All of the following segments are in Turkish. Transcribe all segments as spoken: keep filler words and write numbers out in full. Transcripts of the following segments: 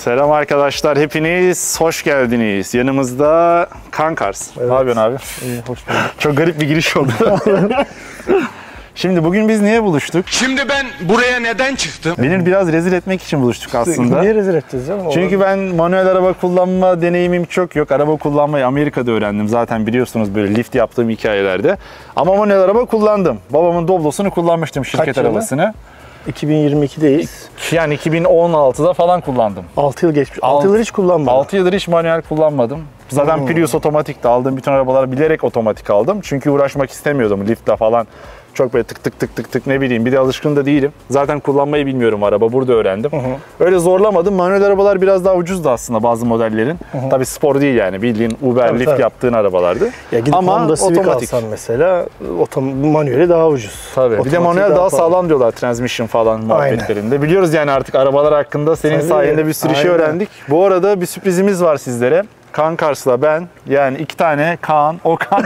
Selam arkadaşlar, hepiniz hoş geldiniz. Yanımızda Kankars. Evet. Ne yapıyorsun abi? İyi, hoş bulduk. Çok garip bir giriş oldu. Şimdi bugün biz niye buluştuk? Şimdi ben buraya neden çıktım? Beni biraz rezil etmek için buluştuk aslında. Niye rezil edeceğiz canım? Çünkü ben manuel araba kullanma deneyimim çok yok. Araba kullanmayı Amerika'da öğrendim. Zaten biliyorsunuz böyle lift yaptığım hikayelerde. Ama manuel araba kullandım. Babamın Doblo'sunu kullanmıştım, şirket Kaç yılı? arabasını. iki bin yirmi ikideyiz. Yani iki bin on altıda falan kullandım. altı yıl geçmiş. altı yıldır hiç kullanmadım. altı yıldır hiç manuel kullanmadım. Zaten Hmm. Prius otomatikti. Aldığım bütün arabaları bilerek otomatik aldım. Çünkü uğraşmak istemiyordum liftle falan. Çok böyle tık tık tık tık tık ne bileyim. Bir de alışkın da değilim. Zaten kullanmayı bilmiyorum araba. Burada öğrendim. Hı hı. Öyle zorlamadım. Manuel arabalar biraz daha ucuzdu aslında bazı modellerin. Hı hı. Tabii spor değil yani. Bildiğin Uber, Tabii, Lyft tabii. yaptığın arabalardı. Ya gidip Ama Honda Civic otomatik. alsan mesela otom manueli daha ucuz. Tabii. Bir de Otomatiği manuel daha, pahalı. sağlam diyorlar transmission falan muhabbetlerinde. Biliyoruz yani artık arabalar hakkında senin Tabii. sayende bir sürü şey Aynen. öğrendik. Bu arada bir sürprizimiz var sizlere. Kankars'la ben, yani iki tane Kaan, Okan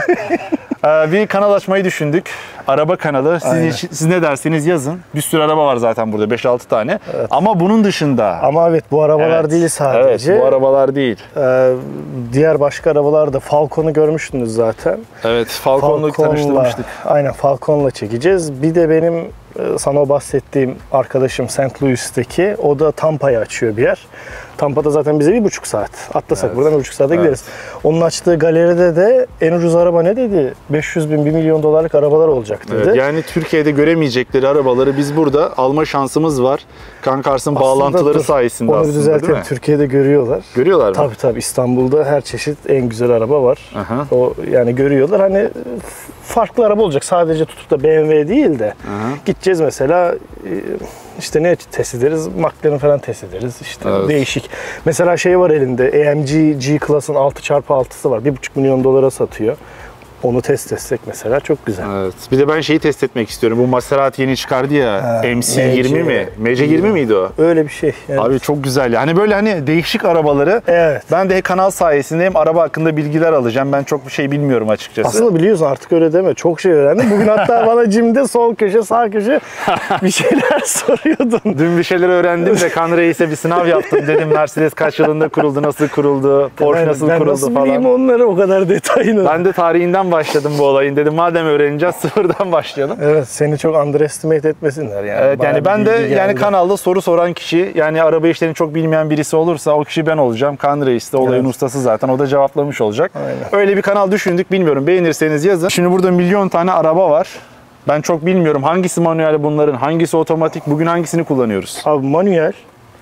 bir kanal açmayı düşündük. Araba kanalı. Siz, Aynen. siz ne derseniz yazın. Bir sürü araba var zaten burada, beş altı tane. Evet. Ama bunun dışında... Ama evet, bu arabalar Evet. değil sadece. Evet, bu arabalar değil. Ee, diğer başka arabalar da, Falcon'u görmüştünüz zaten. Evet, Falcon'la tanıştırmıştık. Aynen, Falcon'la çekeceğiz. Bir de benim e, sana o bahsettiğim arkadaşım Saint Louis'teki, o da Tampa'yı açıyor bir yer. Tampa'da zaten bize bir buçuk saat. Atlasak Evet. buradan bir buçuk saate Evet. gideriz. Onun açtığı galeride de en ucuz araba ne dedi? beş yüz bin, bir milyon dolarlık arabalar olacak dedi. Evet, yani Türkiye'de göremeyecekleri arabaları biz burada alma şansımız var. Kankars'ın Aslında bağlantıları dur, sayesinde onu aslında, değil düzeltelim. mi? Türkiye'de görüyorlar. Görüyorlar mı? Tabii tabii, İstanbul'da her çeşit en güzel araba var. Aha. O yani görüyorlar. Hani farklı araba olacak. Sadece tutup da B M W değil de. Aha. Gideceğiz mesela, işte ne test ederiz? McLaren falan test ederiz. İşte Evet. değişik. Mesela şey var elinde. A M G G-Class'ın altı çarpı altısı var. bir buçuk milyon dolara satıyor. Onu test etsek mesela çok güzel. Evet. Bir de ben şeyi test etmek istiyorum. Bu Maserati yeni çıkardı ya. Ha, M C yirmi mi? M C yirmi miydi o? Öyle bir şey. Evet. Abi çok güzel ya. Hani böyle hani değişik arabaları. Evet. Ben de kanal sayesinde hem araba hakkında bilgiler alacağım. Ben çok bir şey bilmiyorum açıkçası. Aslında biliyorsun, artık öyle deme. Çok şey öğrendim. Bugün hatta bana Jim'de sol köşe, sağ köşe bir şeyler soruyordun. Dün bir şeyler öğrendim de Kan Reis'e bir sınav yaptım. Dedim Mercedes kaç yılında kuruldu, nasıl kuruldu, Porsche Ben- nasıl ben kuruldu nasıl falan. bileyim onları o kadar detayını. Ben de tarihinden başladım bu olayın. Dedim madem öğreneceğiz sıfırdan başlayalım. Evet, seni çok underestimate etmesinler yani. Evet, Bayağı yani ben bir de bilgi yani geldi. kanalda soru soran kişi, yani araba işlerini çok bilmeyen birisi olursa o kişi ben olacağım. Kan Reis de olayın Evet. ustası zaten. O da cevaplamış olacak. Aynen. Öyle bir kanal düşündük. Bilmiyorum, beğenirseniz yazın. Şimdi burada milyon tane araba var. Ben çok bilmiyorum hangisi manuel bunların, hangisi otomatik. Bugün hangisini kullanıyoruz? Abi manuel,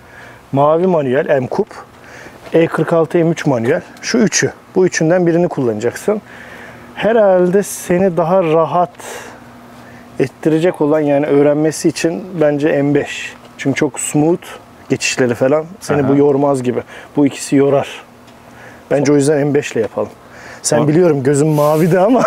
mavi manuel M-Coupe, E kırk altı M üç manuel. Şu üçü. Bu üçünden birini kullanacaksın. Herhalde seni daha rahat ettirecek olan, yani öğrenmesi için bence M beş. Çünkü çok smooth geçişleri falan. Seni Aha. bu yormaz gibi. Bu ikisi yorar. Bence o yüzden M beş ile yapalım. Sen Tamam. biliyorum gözün mavide ama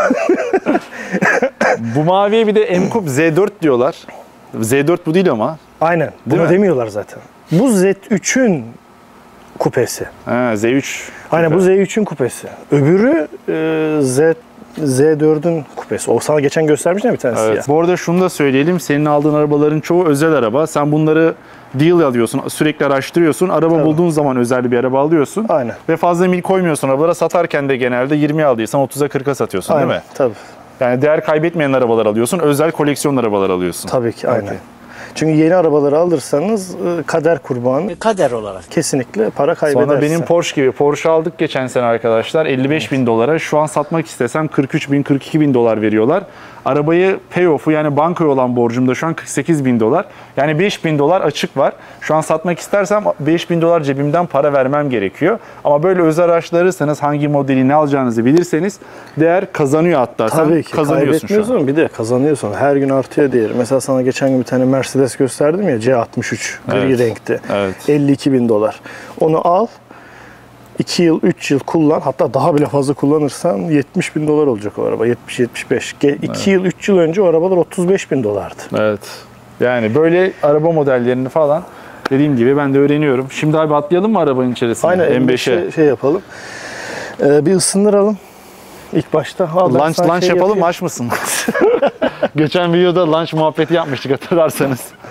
Bu maviye bir de M-Coupe Z dört diyorlar. Z dört bu değil ama. aynen. Bunu mi? demiyorlar zaten. Bu Z üçün kupesi. Ha, Z üç. Aynen, bu Z üçün kupesi. Öbürü e, Z Z dördün kupesi. O sana geçen göstermiştin ya bir tanesi Evet. ya. Bu arada şunu da söyleyelim. Senin aldığın arabaların çoğu özel araba. Sen bunları deal alıyorsun, sürekli araştırıyorsun. Araba Tabii. bulduğun zaman özel bir araba alıyorsun. Aynen. Ve fazla mil koymuyorsun arabalara. Satarken de genelde yirmiye aldıysan otuza kırka satıyorsun, Aynen. değil mi? Tabii. Yani değer kaybetmeyen arabalar alıyorsun. Özel koleksiyon arabalar alıyorsun. Tabii ki aynen. Okey. Çünkü yeni arabaları alırsanız e, kader kurbanı. Kader olarak. Kesinlikle para kaybedersin. Sonra benim Porsche gibi. Porsche aldık geçen sene arkadaşlar. elli beş bin dolara. Şu an satmak istesem kırk üç bin, kırk iki bin dolar veriyorlar. Arabayı payoff'u, yani bankaya olan borcum da şu an kırk sekiz bin dolar. Yani beş bin dolar açık var. Şu an satmak istersem beş bin dolar cebimden para vermem gerekiyor. Ama böyle özel araçlarırsanız, hangi modeli ne alacağınızı bilirseniz değer kazanıyor hatta. Tabii Sen ki kazanıyorsun şu an. kaybetmiyorsun, bir de kazanıyorsun. Her gün artıyor değeri. Mesela sana geçen gün bir tane Mercedes gösterdim ya, C altmış üç gri Evet. renkte. Evet. elli iki bin dolar. Onu al, iki yıl, üç yıl kullan. Hatta daha bile fazla kullanırsan yetmiş bin dolar olacak o araba. yetmiş yetmiş beş. iki yıl, üç yıl önce o arabalar otuz beş bin dolardı. Evet. Yani böyle araba modellerini falan dediğim gibi ben de öğreniyorum. Şimdi abi atlayalım mı arabanın içerisine? Aynen, M beşe. M beşe şey yapalım. Ee, bir ısındıralım. İlk başta. Al, ben Lunch, sana lunch şey yapalım mı? yapayım. Aç mısın? Geçen videoda lunch muhabbeti yapmıştık hatırlarsanız.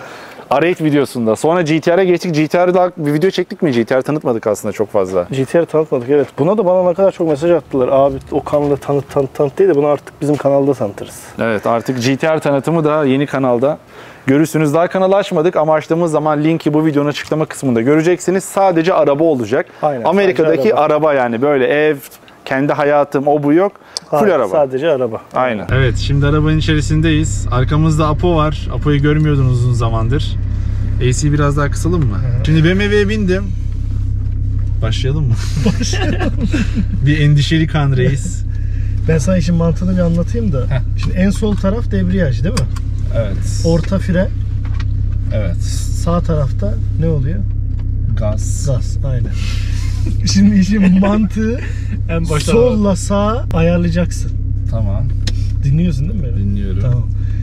R sekiz videosunda. Sonra G T R'e geçtik. G T R'de daha bir video çektik mi? G T R tanıtmadık aslında çok fazla. G T R'ı tanıtmadık, evet. Buna da bana ne kadar çok mesaj attılar. Abi o kanalda tanıt tanıt tanıt değil de bunu artık bizim kanalda tanıtırız. Evet, artık G T R tanıtımı da yeni kanalda görürsünüz. Daha kanalı açmadık ama açtığımız zaman linki bu videonun açıklama kısmında göreceksiniz. Sadece araba olacak. Aynen, Amerika'daki araba. araba yani böyle ev, kendi hayatım o bu yok. Full Hayır, araba. Sadece araba. Aynen. Evet, şimdi arabanın içerisindeyiz. Arkamızda Apo var. Apo'yu görmüyordunuz uzun zamandır. A C biraz daha kısalım mı? Şimdi B M W'ye bindim. Başlayalım mı? Başlayalım. Bir endişeli kan reis. Ben sana işin mantığını bir anlatayım da. Heh. Şimdi en sol taraf debriyaj değil mi? Evet. Orta fren. Evet. Sağ tarafta ne oluyor? Gaz. Gaz. Aynen. Şimdi işin mantığı En başta solla sağa ayarlayacaksın. Tamam. Dinliyorsun değil mi beni? Dinliyorum. Tamam.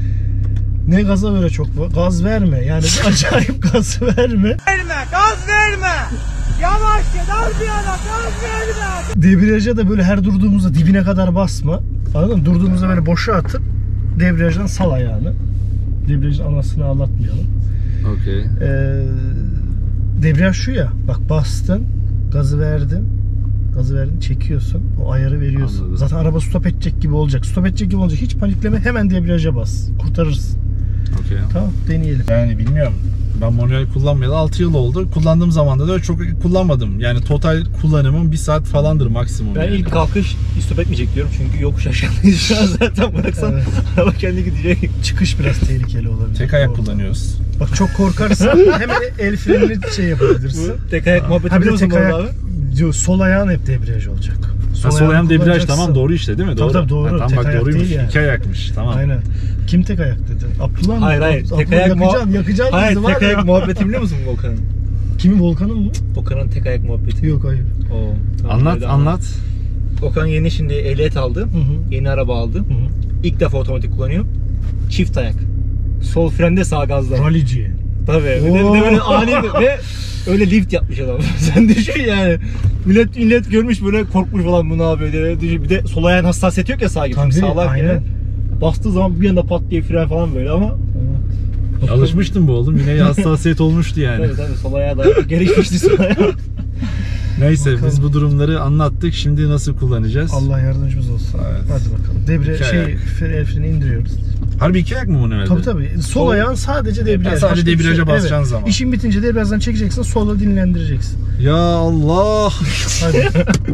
Ne gaza göre çok var? Gaz verme. Yani acayip gaz verme. Verme, gaz verme. Yavaş git, az bir yana gaz verme. Debriyaja da böyle her durduğumuzda dibine kadar basma. Anladın mı? Durduğumuzda böyle boşa atıp debriyajdan sal ayağını. Debriyajın anasını ağlatmayalım. Okey. Ee, debriyaj şu ya. Bak bastın, gazı verdin. Gazı verdin, çekiyorsun. O ayarı veriyorsun. Anladım. Zaten araba stop edecek gibi olacak. Stop edecek gibi olacak. Hiç panikleme. Hemen debriyaja bas. Kurtarırsın. Okey. Tamam, deneyelim. Yani bilmiyorum. Ben manuel kullanmayalı altı yıl oldu. Kullandığım zamanda da çok kullanmadım. Yani total kullanımım bir saat falandır maksimum. Ben yani. ilk kalkış stop etmeyecek diyorum çünkü yokuş aşağıdayız şu an zaten bıraksan Evet. araba kendi gidecek. Çıkış biraz tehlikeli olabilir. Tek ayak Orada. kullanıyoruz. Bak çok korkarsan hemen el frenini şey yapabilirsin. Tek ayak muhabbeti Ha bir de biliyor musun tek bu ayak, arada abi? diyor, sol ayağın hep debriyaj olacak. Ha, sol ayağını ayağım debriyaj kullanacaksın. tamam doğru işte değil mi? Tabii Doğru. tabii doğru. Ha, tamam Tek bak ayak doğruymuş. değil yani. İki ayakmış tamam. Aynen. Kim tek ayak dedi? Abdullah mı? Hayır hayır. Abdullah Tek ayak yakacaksın, muha- yakacaksın Hayır bizi tek var ya. ayak muhabbeti biliyor musun Volkan'ın? Kimin, Volkan'ın mı? Volkan'ın tek ayak muhabbeti. Yok hayır. Oo, tamam, Anlat öyle anlat. Volkan yeni şimdi ehliyet aldı. Hı hı. Yeni araba aldı. Hı hı. İlk defa otomatik kullanıyor. Çift ayak. Sol frende sağ gazda. Ralici. Tabii. Bir de, bir de böyle ani bir, ve öyle lift yapmış adam. Sen düşün yani. Millet millet görmüş böyle korkmuş falan bu ne yapıyor diye. Düşün. Bir de sol ayağın hassasiyeti yok ya sağ gibi. Tabii, Sağlar aynen. yani. Bastığı zaman bir anda pat diye fren falan böyle ama. Alışmıştım bu oğlum. Yine hassasiyet olmuştu yani. Tabii tabii sol ayağı da gelişmişti sol ayağı. Neyse Bakalım. biz bu durumları anlattık. Şimdi nasıl kullanacağız? Allah yardımcımız olsun. Evet. Hadi bakalım. Debre İki şey ayak. fren, el freni indiriyoruz. Harbi iki ayak mı bu manuelde? Tabii tabii. Sol, Sol- ayağın sadece debriyaj. sadece Başka bir debriyaja şey- basacaksın evet. zaman. İşin bitince debriyajdan çekeceksin, sola dinlendireceksin. Ya Allah. Hadi.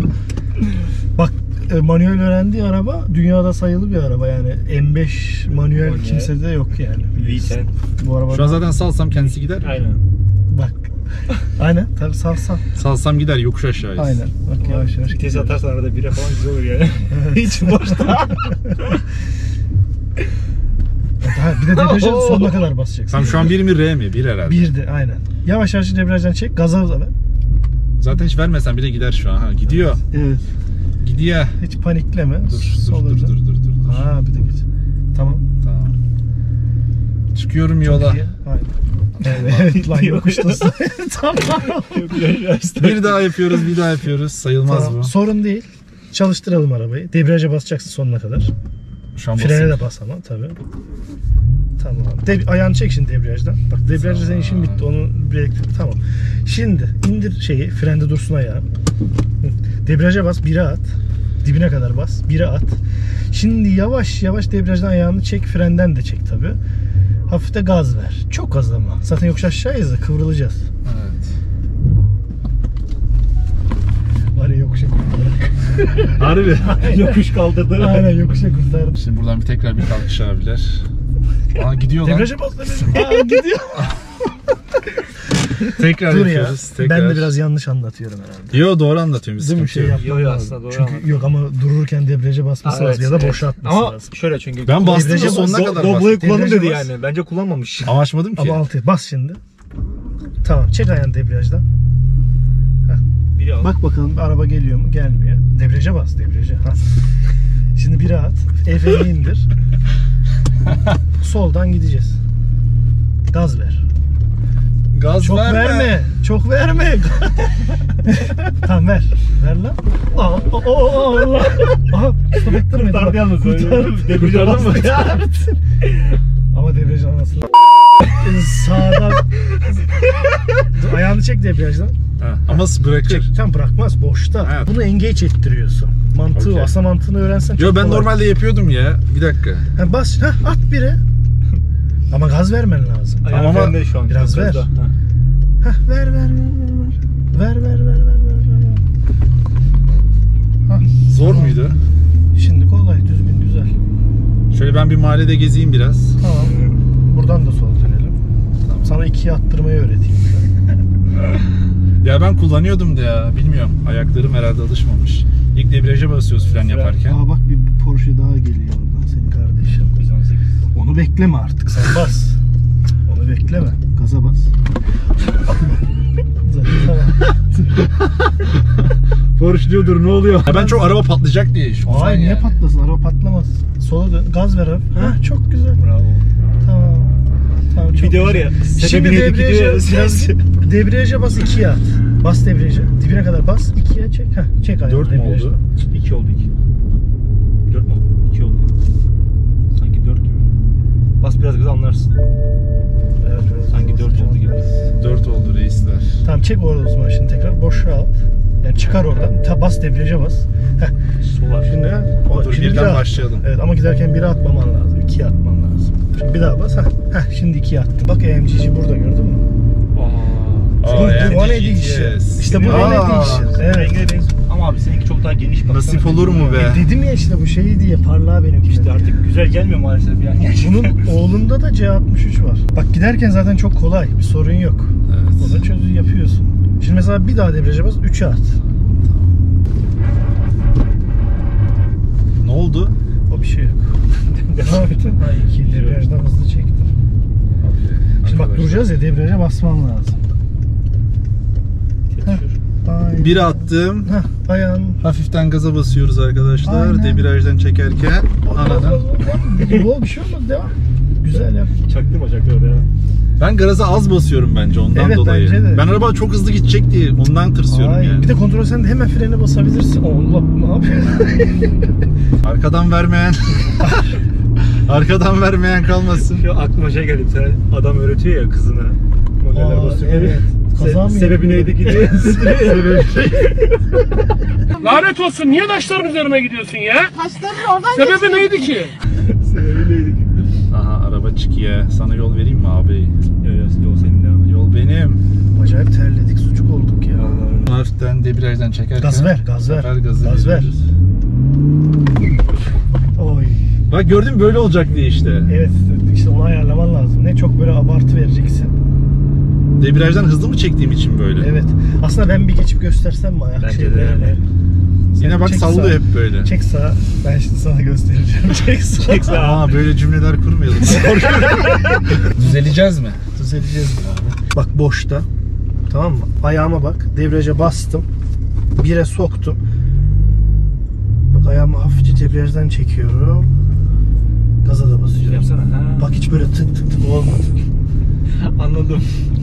Bak e, manuel öğrendiği araba dünyada sayılı bir araba yani. M beş manuel, Manuel. kimsede yok yani. V ten. Bu araba Şu an zaten salsam kendisi gider. Aynen. bak. Aynen tabii sal sal. Salsam gider yokuş aşağıyız. Aynen. Bak yavaş yavaş. Vites gidiyoruz. atarsan arada bire falan güzel olur yani. Evet. Hiç boşta. Ha, bir de debriyajın sonuna kadar basacaksın. Tam şu an bir mi R mi? Bir herhalde. Bir de aynen. Yavaş yavaş debriyajdan çek, gaza da ver. Zaten hiç vermesen bile gider şu an. Ha, gidiyor. Evet. Gidiyor. Hiç panikleme. Dur dur Sola dur dön. dur dur dur. dur. Ha bir de git. Tamam. Tamam. Çıkıyorum Çok yola. iyi. Aynen. Evet lan yokuştasın. Tamam. Bir daha yapıyoruz, bir daha yapıyoruz. Sayılmaz Tamam. bu. Sorun değil. Çalıştıralım arabayı. Debriyaja basacaksın sonuna kadar. Şu an Frene basıyorum. de bas ama tabii. Tamam. De ayağını çek şimdi debriyajdan. Bak debriyajda senin işin bitti. Onu birlikte. Tamam. Şimdi indir şeyi. Frende dursun ayağı. Hı. Debriyaja bas. Bire at. Dibine kadar bas. Bire at. Şimdi yavaş yavaş debriyajdan ayağını çek. Frenden de çek tabii. Hafif de gaz ver. Çok az ama. Zaten yokuş aşağıyız da kıvrılacağız. Evet. Var ya yokuşa kurtardık. Harbi. Yokuş kaldırdı. Aynen yokuşa kurtardık. Şimdi buradan bir tekrar bir kalkış abiler. Aa gidiyor lan. Debriyaja bas debriyaja. Aa, gidiyor. Tekrar Dur ya. yapıyoruz. Tekrar. Ben de biraz yanlış anlatıyorum herhalde. Yo doğru anlatıyorum. Bir Değil mi? sıkıntı Şey yok. yapmam Yo, yo, lazım. aslında doğru Çünkü anlattın. yok ama dururken debriyaja basması Aa, lazım ya da evet, boşa evet. atması Ama lazım. şöyle çünkü Ben bastım da debriyaja sonuna do- kadar Doblo'yu bastım. kullandım Debriyaja dedi bas. yani. Bence kullanmamış. Ama açmadım ki. Ama altı bas şimdi. Tamam çek ayağını debriyajdan. Biri al. Bak bakalım araba geliyor mu? Gelmiyor. Debriyaja bas debriyaja. Ha. Şimdi biri at. El freni indir. Soldan gideceğiz. Gaz ver. Gaz Çok verme. verme. Çok verme. Tamam ver. Ver lan. Aa, o, o, o, Allah. Aha, stop ettirmedi. Kurtardı bak. yalnız. Kurtardı. Debriyaja Kurtardı. basmadı. Ama debriyaj anasını. Sağdan Ayağını çek debriyajdan. Ha, ama bırakır. Çek. Tam bırakmaz boşta. Ha. Bunu engage ettiriyorsun. Mantığı Okey. aslında mantığını öğrensen çok Yo ben kolay. normalde yapıyordum ya. Bir dakika. Ha, bas, ha, at bire. Ama gaz vermen lazım. Ayağım Ama frende şu an. biraz ver. Gazda. Ha. Hah, ver ver ver ver. Ver ver ver ver ver. Zor muydu? Şimdi kolay, düzgün, güzel. Şöyle ben bir mahallede gezeyim biraz. Tamam. Buradan da sola dönelim. Tamam. Sana ikiye attırmayı öğreteyim. Ya ben kullanıyordum da ya. Bilmiyorum. Ayaklarım herhalde alışmamış. İlk debriyaja basıyoruz fren yaparken. Aa bak bir Porsche daha geliyor oradan senin kardeşim. dokuz on sekiz. Onu bekleme artık, sen bas. Onu bekleme. Gaza bas. Tamam. Porsche diyordur ne oluyor? Ya ben çok araba patlayacak diye. Şu Ay niye yani. patlasın? Araba patlamaz. Sola dön. Gaz ver abi. Ha çok güzel. Bravo. Tamam. Tamam çok Bir de var güzel. ya. Şimdi sebebini yedik debriyaja gidiyor. biraz debriyaja bas ikiye at. Bas debriyaja. Dibine kadar bas ikiye çek. Ha çek ayağını. Dört mü debriyaja. oldu? iki oldu iki. dört mü oldu? iki oldu. Sanki dört gibi. Bas biraz gaza anlarsın. Evet, evet. Sanki dört oldu gibi. Dört oldu reisler. Tamam çek orada o zaman şimdi tekrar boşalt. Yani çıkar oradan. Ta bas debriyaja bas. Heh. Sola. Şimdi ha, o, Dur şimdi birden bir daha- başlayalım. Evet ama giderken bire atmaman lazım. ikiye atman lazım. Şimdi bir daha bas. Heh. Heh, şimdi ikiye attım. Bak A M G'ci burada gördün mü? Aa. Bu, yani bu o ne G T S. değişir? İşte bu Aa. o ne değişir? Evet. Rengine benziyor. Ama abi seninki çok daha geniş. baksana. Nasip olur mu be? E dedim ya işte bu şey diye parlağı benimki. İşte artık güzel gelmiyor maalesef yani. Bunun oğlunda da C altmış üç var. Bak giderken zaten çok kolay. Bir sorun yok. Evet. Onu çözü yapıyorsun. Şimdi mesela bir daha debriyaja bas. üçe at. Ne oldu? O bir şey yok. Devam et. Ha iki. Debriyajdan hızlı çektim. Şimdi bak Arkadaşlar. duracağız ya debriyaja basman lazım. Aynen. Bir attım. Heh, ayağın. Hafiften gaza basıyoruz arkadaşlar. Aynen. Debriyajdan çekerken. Anadan. Bu bir şey olmadı. Devam. Güzel yap. Çaktırma çaktırma ya. Ben gaza az basıyorum bence ondan Evet, dolayı. bence de. Ben araba çok hızlı gidecek diye ondan tırsıyorum Ay, yani. bir de kontrol sen de hemen frene basabilirsin. Allah ne yapıyorsun? Arkadan vermeyen Arkadan vermeyen kalmasın. Şu aklıma şey geldi. Bir tane adam öğretiyor ya kızına. Modeller Aa, basıyor. evet. Kaza mı Sebebi yapıyor? neydi gidiyor. Lanet olsun niye taşların üzerine gidiyorsun ya? Taşların oradan Sebebi neydi ki? Sebebi neydi? Aha araba çıkıyor. Sana yol vereyim mi abi? Yok yok yol senin devam et. Yol benim. Acayip terledik, sucuk olduk ya. Hafiften debriyajdan çekerken. Gaz ver, gaz ver. sefer gazı Gaz ver. veriyoruz. Oy. Bak gördün mü böyle olacak diye işte. Evet, işte onu ayarlaman lazım. Ne çok böyle abartı vereceksin. Debriyajdan hızlı mı çektiğim için böyle? Evet. Aslında ben bir geçip göstersem mi ayak Bence de şeylerini? öyle. Sen Yine bak çek sallıyor sağa. hep böyle. Çek sağa. Ben şimdi sana göstereceğim. Çek sağa. Çek sağa. Aa böyle cümleler kurmayalım. Düzeleceğiz mi? Düzeleceğiz abi. Bak boşta. Tamam mı? Ayağıma bak. Debriyaja bastım. Bire soktum. Bak ayağımı hafifçe debriyajdan çekiyorum. Gaza da basacağım. Yapsana. Ha. Bak hiç böyle tık tık tık olmadı. Anladım.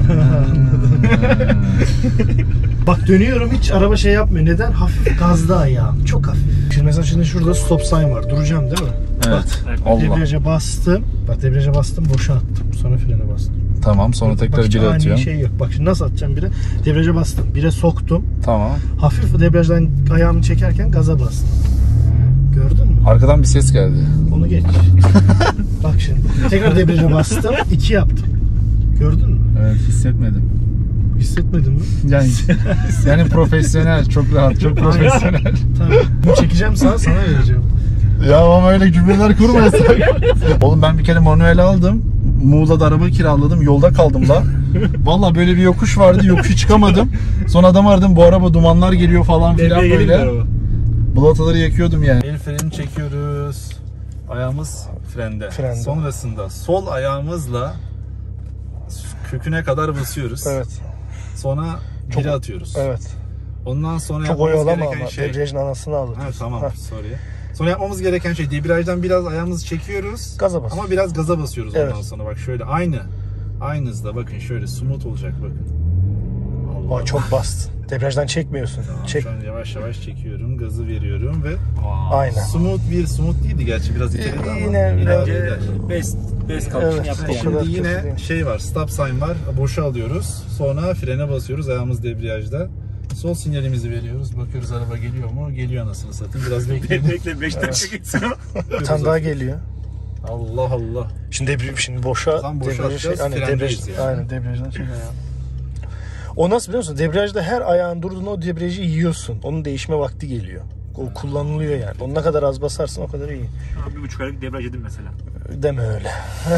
Bak dönüyorum hiç araba şey yapmıyor. Neden? Hafif gazda ayağım. Çok hafif. Şimdi mesela şimdi şurada stop sign var. Duracağım değil mi? Evet. Bak. Allah. Debriyaja bastım. Bak debriyaja bastım. Boşa attım. Sonra frene bastım. Tamam sonra Bak, tekrar hiç bire ani atıyorum. şey yok. Bak şimdi nasıl atacağım bire? Debriyaja bastım. Bire soktum. Tamam. Hafif debriyajdan ayağımı çekerken gaza bastım. Gördün mü? Arkadan bir ses geldi. Onu geç. Bak şimdi. Tekrar debriyaja bastım. iki yaptım. Gördün mü? Evet hissetmedim. Hissetmedin mi? Yani yani profesyonel, çok rahat, çok profesyonel. Tamam. Bunu çekeceğim sana, sana vereceğim. Ya ama öyle cümleler kurmayasak. Oğlum ben bir kere manuel aldım. Muğla'da araba kiraladım. Yolda kaldım da. Vallahi böyle bir yokuş vardı. Yokuşu çıkamadım. Sonra adam aradım. Bu araba dumanlar geliyor falan filan Devreye geleyim mi böyle. araba? Balataları yakıyordum yani. El freni çekiyoruz. Ayağımız frende. Frende. Sonrasında sol ayağımızla köküne kadar basıyoruz. Evet. Sonra Çok- geri atıyoruz. Evet. Ondan sonra Çok yapmamız oyalama gereken ama. şey... Debriyajın anasını alır. Ha, tamam Ha. sorry. Sonra yapmamız gereken şey debriyajdan biraz ayağımızı çekiyoruz. Gaza bas. Ama biraz gaza basıyoruz Evet. ondan sonra. Bak şöyle aynı. Aynı hızda bakın şöyle smooth olacak bakın. Allah Aa, çok bastın. Debriyajdan çekmiyorsun. Tamam, Çek. şu an yavaş yavaş çekiyorum, gazı veriyorum ve Aynen. smooth bir smooth değildi gerçi biraz iteledi ama Yine idare bence eder. Best, best kalkışını Evet, yaptık o yani. kadar Şimdi kötü yine değil. şey var, stop sign var, boşa alıyoruz. Sonra frene basıyoruz, ayağımız debriyajda. Sol sinyalimizi veriyoruz, bakıyoruz araba geliyor mu? Geliyor anasını satayım, biraz bekleyelim. Bekle beş dakika geçsin. Bir tane daha geliyor. Allah Allah. Şimdi debriyaj şimdi boşa. Tam boşa debriyaj- atacağız, aynen, frendeyiz debriyaj- yani. Aynen debriyajdan çek ayağını. O nasıl biliyor musun? Debriyajda her ayağın durduğunda o debriyajı yiyorsun. Onun değişme vakti geliyor. O kullanılıyor yani. Onu ne kadar az basarsın o kadar iyi. Bir buçuk aylık debriyaj edin mesela. Deme öyle.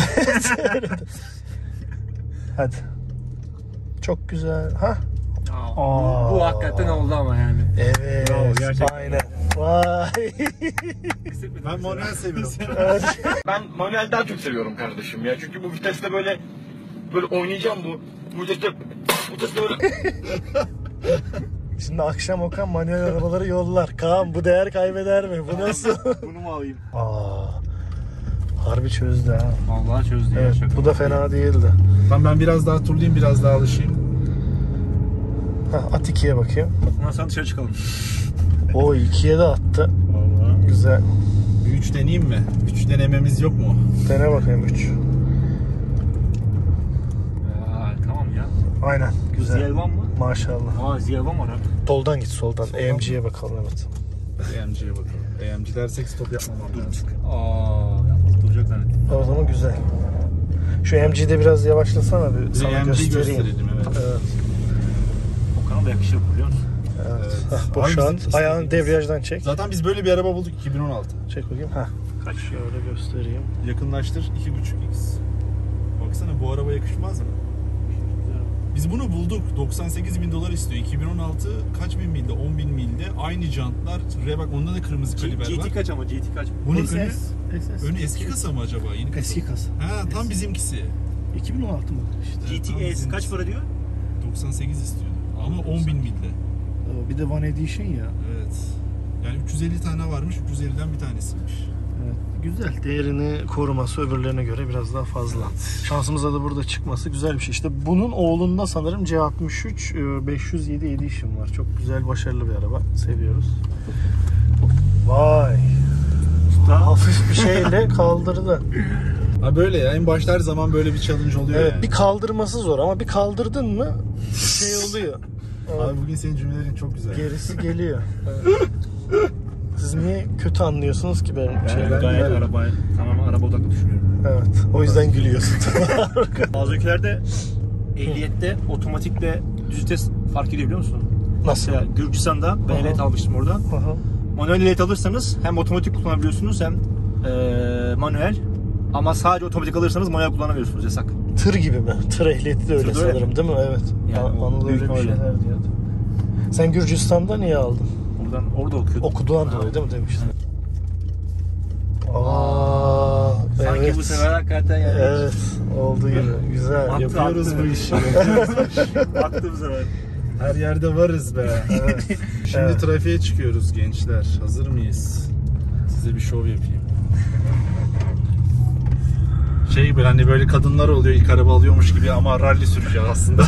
Hadi. Çok güzel. Ha? Aa. Bu hakikaten oldu ama yani. Evet. Bravo, gerçekten. Aynen. Vay. Ben manuel seviyorum. Ben manuel daha çok seviyorum kardeşim ya. Çünkü bu viteste böyle böyle oynayacağım bu. Bu viteste bu viteste böyle. Şimdi akşam Okan manuel arabaları yollar. Kaan bu değer kaybeder mi? Bu nasıl? Bunu mu alayım? Aa. Harbi çözdü ha. Vallahi çözdü Evet, ya. bu da fena değildi. Tamam, ben biraz daha turlayayım, biraz daha alışayım. Ha, at ikiye bakayım. Ondan sonra dışarı çıkalım. O ikiye de attı. Vallahi. Güzel. Bir üç deneyeyim mi? üç denememiz yok mu? Dene bakayım üç. Aa, tamam ya. Aynen. Güzel. Ziyelvan mı? Maşallah. Aa Ziyelvan var abi. Soldan git soldan. A M G'ye bakalım evet. A M G'ye bakalım. A M G dersek stop yapmamam lazım. Aa, yalnız duracak zannettim. O zaman güzel. Şu A M G'de biraz yavaşlasana bir sana A M G göstereyim. gösterelim, evet. Evet. Okan'a da yakışır biliyor musun? Evet. Evet. Hah, Abi boşalt. bizim Ayağını istediğimiz- debriyajdan çek. Zaten biz böyle bir araba bulduk iki bin on altı. Çek bakayım. Hah. Kaç? Şöyle göstereyim. Yakınlaştır iki buçuk x. Baksana bu araba yakışmaz mı? Biz bunu bulduk. doksan sekiz bin dolar istiyor. iki bin on altı kaç bin milde? on bin milde. Aynı jantlar. Şuraya bak, onda da kırmızı kaliber G var. T kaç ama G T kaç? Bunun S S. önü, S S. önü eski kasa mı acaba? Yeni kasa. Eski kasa. Ha, tam bizimkisi. iki bin on altı mı işte? G tam T S bizim- kaç para diyor? doksan sekiz istiyordu. Ama on bin milde. Bir de One Edition ya. Evet. Yani üç yüz elli tane varmış. üç yüz elliden bir tanesiymiş. Evet, güzel. Değerini koruması öbürlerine göre biraz daha fazla. Şansımıza da burada çıkması güzel bir şey. İşte bunun oğlunda sanırım C altmış üç beş yüz yedi Edition var. Çok güzel, başarılı bir araba. Seviyoruz. Vay. Hafif bir şeyle kaldırdı. Ha böyle ya. En başta her zaman böyle bir challenge oluyor Evet, yani. bir kaldırması zor ama bir kaldırdın mı şey oluyor. Abi bugün senin cümlelerin çok güzel. Gerisi geliyor. Evet. Siz niye kötü anlıyorsunuz ki benim şeyden? ben- Gayet ben- araba, tamamen araba odaklı düşünüyorum. Evet. O yüzden gülüyorsun. Bazı ülkelerde ehliyette otomatikle düz vites fark ediyor biliyor musun? Nasıl? Mesela Gürcistan'da ben Aha. ehliyet almıştım orada. Aha. Manuel ehliyet alırsanız hem otomatik kullanabiliyorsunuz hem eee manuel. Ama sadece otomatik alırsanız manuel kullanamıyorsunuz, yasak. Tır gibi mi? Tır ehliyeti de öyle Tır da öyle. sanırım değil mi? Evet. Yani Yani o Anıl büyük öyle bir öyle. şeyler diyordu. Sen Gürcistan'da niye aldın? Oradan orada okuyordum. Okuduğun dolayı değil mi demiştin? Aa, Sanki evet. bu sefer hakikaten yani. Evet, oldu gibi. Güzel. Attı, Yapıyoruz attı. bu işi. Attı bu sefer. Her yerde varız be. Evet. Şimdi Evet. trafiğe çıkıyoruz gençler. Hazır mıyız? Size bir şov yapayım. Şey gibi hani böyle kadınlar oluyor ilk araba alıyormuş gibi ama rally süreceğiz aslında.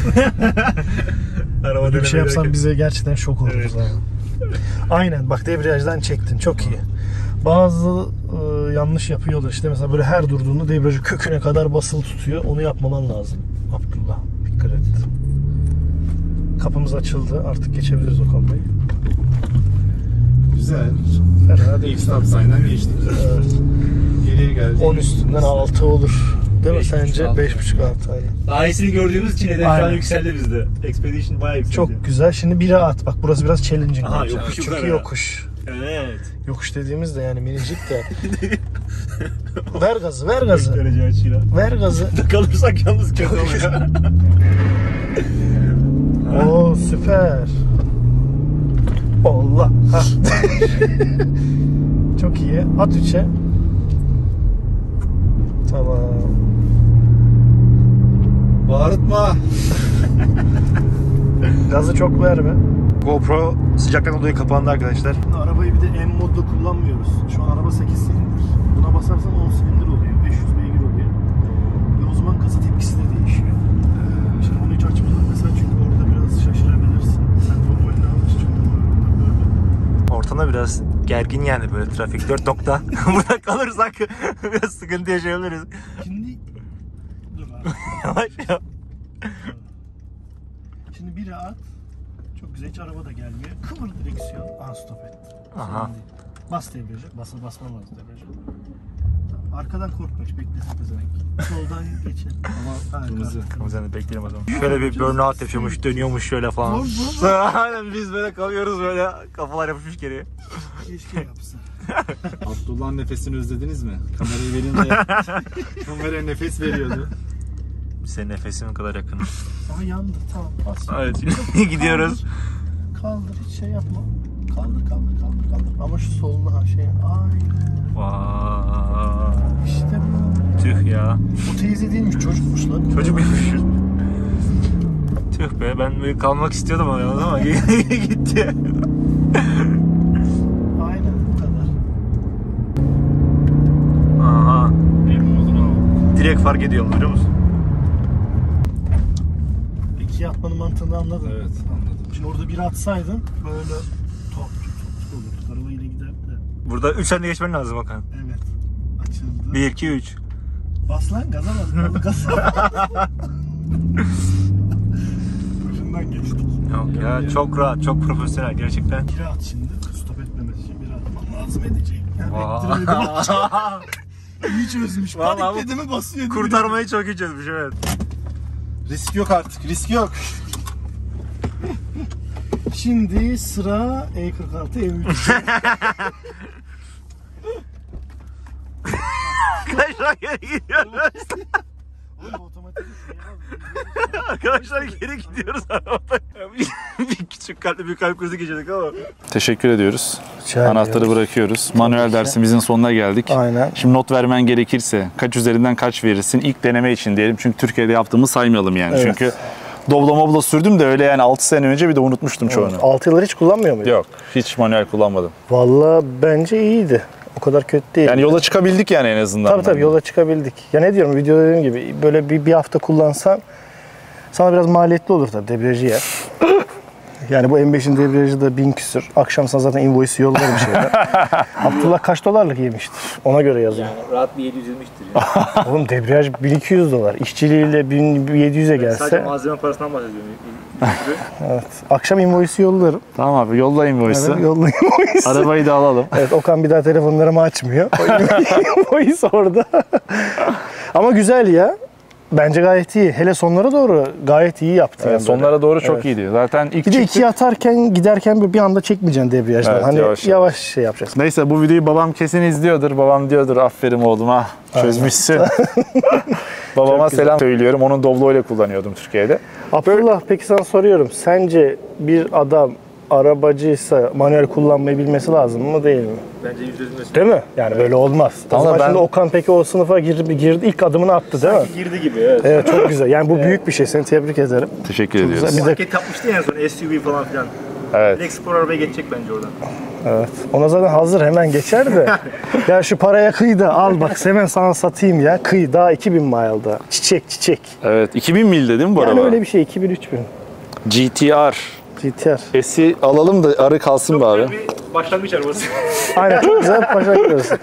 Araba Böyle bir şey yapsan bize gerçekten şok oluruz Evet. abi. Aynen bak debriyajdan çektin çok iyi. Bazı e, yanlış yapıyorlar işte mesela böyle her durduğunda debriyajı köküne kadar basılı tutuyor. Onu yapmaman lazım. Abdullah dikkat et. Kapımız açıldı. Artık geçebiliriz Okan Bey. Güzel. Fena değil. İlk stop sign'dan geçtik. Evet. Geriye geldik. on üstünden altı olur. Değil mi Beş buçuk, sence? altı. beş buçuk altı aynen. Daha iyisini gördüğümüz için hedef şu Aynen. an yükseldi bizde. Expedition bayağı yükseldi. Çok güzel. Şimdi bire at. Bak burası biraz challenging. Aha, olacak. yokuş Çünkü yukarı. yokuş. Evet. Yokuş dediğimiz de yani minicik de. Ver gazı, ver gazı. Derece açıyla. Ver gazı. Kalırsak yalnız kötü oluyor. Oo süper. Allah. Ha. Çok iyi. At üçe. Tamam. Bağırtma. Gazı çok verme. GoPro sıcaktan dolayı kapandı arkadaşlar. Arabayı bir de M modda kullanmıyoruz. Şu an araba sekiz silindir. Buna basarsan on silindir oluyor. beş yüz beygir oluyor. Ve o zaman gaza tepkisi de değişiyor. Şimdi bunu hiç açmadım mesela çünkü orada biraz biraz gergin yani böyle trafik dört nokta. Burada kalırsak biraz sıkıntı yaşayabiliriz. Şimdi dur abi. Yavaş yap. Şimdi biri at. Çok güzel, hiç araba da gelmiyor. Kıvır direksiyon. Aa, stop et. Aha. Sorun değil. Bas debriyaja. Basa basman lazım debriyaja. Tamam. Arkadan korkma, hiç beklesin pezevenk. Soldan geçelim. Ama ha, Kırmızı. kırmızı. Kırmızı bekleyelim o zaman. Şöyle bir burnout yapıyormuş, dönüyormuş şöyle falan. Vur, vur, vur. Aynen biz böyle kalıyoruz böyle kafalar yapışmış geriye. Keşke yapsa. Abdullah'ın nefesini özlediniz mi? Kamerayı verince kameraya nefes veriyordu. Senin nefesin kadar yakın. Aha, yandı, tamam. Bas. Evet gidiyoruz. Kaldır, kaldır, hiç şey yapma. Kaldır, kaldır, kaldır, kaldır. Ama şu soluna ha şey. Aynen. Vay. İşte bu. Tüh ya. O teyze değilmiş, çocukmuş lan. Çocuk muymuş? Tüh be, ben böyle kalmak istiyordum ama ama gitti. Aynen bu kadar. Aha. Direkt fark ediyorum biliyor musun? İkiye atmanın mantığını anladın. Evet, anladım. Şimdi orada biri atsaydın böyle top top olur. Arabayla gider de. Burada üç tane geçmen lazım Hakan. Evet. Açıldı. bir, iki, üç. Bas lan, gaza bas. Gaza. Ucundan geçtik. Yok ya, çok rahat, çok profesyonel gerçekten. Biri at şimdi. Stop etmemesi için biri atman lazım edecek. Yani Vay. ettirmedi bak. İyi çözmüş. Vallahi bu- Panikledi mi basıyor. Kurtarmayı çok iyi çözmüş evet. Risk yok artık, risk yok. Şimdi sıra E kırk altı E üç. Arkadaşlar geri gidiyoruz. Oğlum otomatik şey ya. Arkadaşlar geri gidiyoruz arabada. Bir küçük kalpli bir kalp krizi geçirdik ama. Teşekkür ediyoruz. Rica Anahtarı ediyoruz. bırakıyoruz. Manuel dersimizin sonuna geldik. Aynen. Şimdi not vermen gerekirse kaç üzerinden kaç verirsin? İlk deneme için diyelim. Çünkü Türkiye'de yaptığımı saymayalım yani. Evet. Çünkü Doblo moblo sürdüm de öyle yani altı sene önce bir de unutmuştum çoğunu. altı yıldır hiç kullanmıyor muydun? Yok. Hiç manuel kullanmadım. Vallahi bence iyiydi. O kadar kötü değil. Yani yola çıkabildik yani en azından. Tabii tabii yola çıkabildik. Ya ne diyorum, videoda dediğim gibi böyle bir, bir hafta kullansan sana biraz maliyetli olur tabii, debriyajı yer. Yani bu M beşin debriyajı da bin küsür. Akşam sana zaten invoice'ı yollarım şeyden. Abdullah kaç dolarlık yemiştir? Ona göre yazayım. Rahat bir yedi yüz yirmiştir ya. Oğlum debriyaj bin iki yüz dolar. İşçiliğiyle bin yedi yüze Sadece gelse. malzeme parasından bahsediyorum. Evet. Akşam invoice'ı yollarım. Tamam abi yolla invoice'ı. Evet, yollayayım invoice'ı. Arabayı da alalım. Evet, Okan bir daha telefonlarımı açmıyor. O invoice orada. Ama güzel ya. Bence gayet iyi. Hele sonlara doğru gayet iyi yaptı. Evet, yani böyle. sonlara doğru çok Evet. iyiydi. Zaten ilk Bir de çıktık- ikiye atarken giderken böyle bir anda çekmeyeceksin debriyajdan. Evet, hani yavaş yavaş, yavaş. şey yapacaksın. Neyse bu videoyu babam kesin izliyordur. Babam diyordur aferin oğlum ha çözmüşsün. Babama selam söylüyorum. Onun Doblo ile kullanıyordum Türkiye'de. Abdullah, peki sana soruyorum. Sence bir adam arabacıysa manuel kullanmayı bilmesi lazım mı değil mi? Bence yüzde yüz Değil mi? Yani böyle olmaz. O Tamam, zaman ben- şimdi Okan peki o sınıfa girdi, girdi ilk adımını attı değil mi? girdi gibi evet. Evet, çok güzel. Yani bu büyük bir şey. Seni tebrik ederim. Teşekkür ediyoruz. güzel. Bir de Paket yapmıştı ya en son S U V falan filan. Evet. Direkt spor arabaya geçecek bence oradan. evet. Ona zaten hazır, hemen geçer de. Ya şu paraya kıy da al bak, hemen sana satayım ya. Kıy, daha iki bin mile'da. Çiçek çiçek. Evet. iki bin milde değil mi bu Yani araba? öyle bir şey, iki bin üç bin. G T R. G T R. S'i alalım da arı kalsın be abi. Bir başlangıç arabası. Aynen, çok güzel paşa gidiyorsun.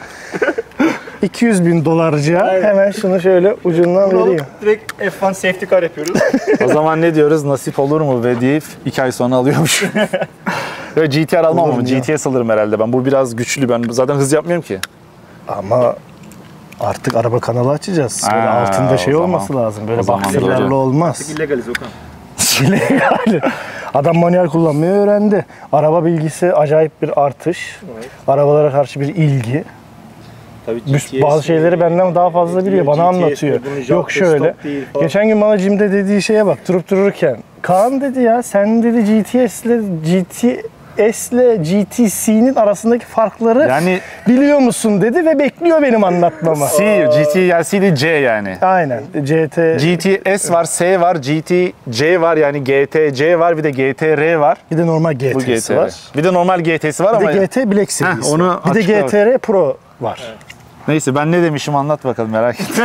iki yüz bin dolarcıya hemen şunu şöyle ucundan vereyim. Direkt F bir safety car yapıyoruz. O zaman ne diyoruz? Nasip olur mu be deyip iki ay sonra alıyormuş. Ve G T R almam Olur ama mu ya? G T S alırım herhalde ben. Bu biraz güçlü. Ben zaten hız yapmıyorum ki. Ama artık araba kanalı açacağız. Böyle Ha, altında o şey zaman. olması lazım. Böyle O zaman bakterlerle doğru. olmaz. İllegaliz Okan. İllegal. Adam manuel kullanmayı öğrendi. Araba bilgisi acayip bir artış. Arabalara karşı bir ilgi. Tabii Büs- Bazı şeyleri benden daha fazla biliyor. Bana anlatıyor. Yok şöyle. Geçen gün bana Jim'de dediği şeye bak, durup dururken. Kaan dedi ya, sen dedi G T S'le G T S'le G T C'nin arasındaki farkları Yani biliyor musun dedi ve bekliyor benim anlatmamı. C, G T L C değil C yani. Aynen. C T G T S var, S var, G T C var yani G T C var, bir de G T R var. bir de normal G Bu T'si G T R. var. Bir de normal G T'si var Bir ama de G T Black serisi. Heh, onu bir de açıkla G T R Pro var. neyse ben ne demişim anlat bakalım merak etme.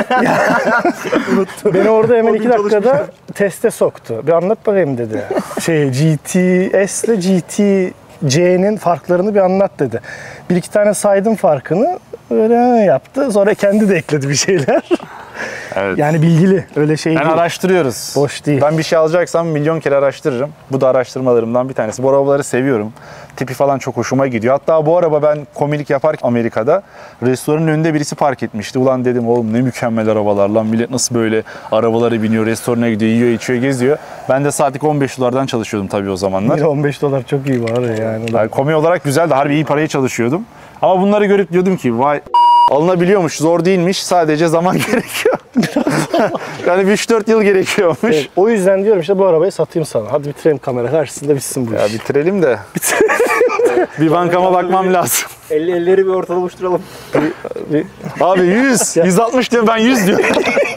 Beni orada hemen iki dakikada teste soktu. Bir anlat bakayım dedi. Şey G T S ile G T C'nin farklarını bir anlat dedi. Bir iki tane saydım farkını. Öyle yaptı. Sonra kendi de ekledi bir şeyler. Evet. Yani bilgili. Öyle şey Yani değil. araştırıyoruz. Boş değil. Ben bir şey alacaksam milyon kere araştırırım. Bu da araştırmalarımdan bir tanesi. Bu arabaları seviyorum. Tipi falan çok hoşuma gidiyor. Hatta bu araba ben komilik yaparken Amerika'da restoranın önünde birisi park etmişti. Ulan dedim oğlum ne mükemmel arabalar lan. Millet nasıl böyle arabaları biniyor, restorana gidiyor, yiyor, içiyor, geziyor. Ben de saatlik on beş dolardan çalışıyordum tabii o zamanlar. on beş dolar çok iyi var ya yani. Yani komi olarak güzeldi. Harbi iyi parayı çalışıyordum. Ama bunları görüp diyordum ki vay alınabiliyormuş, zor değilmiş. Sadece zaman gerekiyor. Yani üç dört yıl gerekiyormuş. Evet, o yüzden diyorum işte bu arabayı satayım sana. Hadi bitirelim kamera karşısında bitsin bu Ya iş. bitirelim de. Bir bankama bakmam lazım. elli elleri bir ortada buluşturalım. Abi yüz, yüz altmış diyor ben yüz diyorum.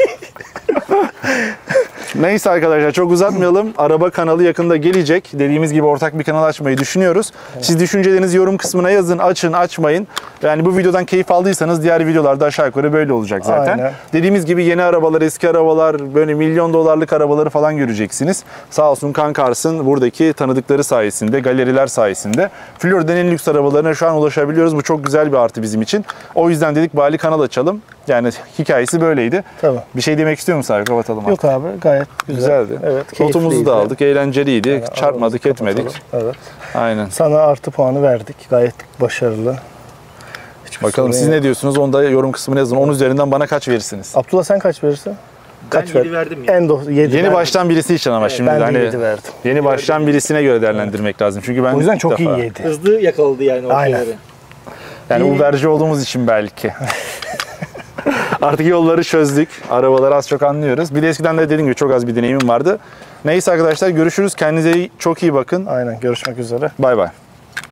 Neyse arkadaşlar çok uzatmayalım. Araba kanalı yakında gelecek. Dediğimiz gibi ortak bir kanal açmayı düşünüyoruz. Siz düşüncelerinizi yorum kısmına yazın. Açın, açmayın. Yani bu videodan keyif aldıysanız diğer videolarda aşağı yukarı böyle olacak zaten. Aynen. Dediğimiz gibi yeni arabalar, eski arabalar, böyle milyon dolarlık arabaları falan göreceksiniz. Sağ olsun Kankars'ın buradaki tanıdıkları sayesinde, galeriler sayesinde Florida'nın en lüks arabalarına şu an ulaşabiliyoruz. Bu çok güzel bir artı bizim için. O yüzden dedik bari kanal açalım. Yani hikayesi böyleydi. Tamam. Bir şey demek istiyor musun abi? Kapatalım. Yok abi gayet güzel. Güzeldi. Evet, Notumuzu keyifliydi. da aldık. Eğlenceliydi. Yani Çarpmadık, aramızı etmedik. kapatalım. Evet. Aynen. Sana artı puanı verdik. Gayet başarılı. Hiçbir Bakalım sorun siz yok. ne diyorsunuz? Onu da yorum kısmına yazın. on üzerinden bana kaç verirsiniz? Abdullah sen kaç verirsin? Kaç yedi verdim ya. En do- yedi Yeni verdim. baştan birisi için ama şimdi Ben de hani yedi verdim. yeni baştan birisine göre değerlendirmek lazım. Çünkü ben O yüzden ilk çok defa- iyi yedi. Hızlı yakaladı yani o Aynen. şeyleri. Yani Uber'ci olduğumuz için belki. Artık yolları çözdük. Arabaları az çok anlıyoruz. Bir de eskiden de dediğim gibi çok az bir deneyimim vardı. Neyse arkadaşlar görüşürüz. Kendinize çok iyi bakın. Aynen görüşmek üzere. Bay bay.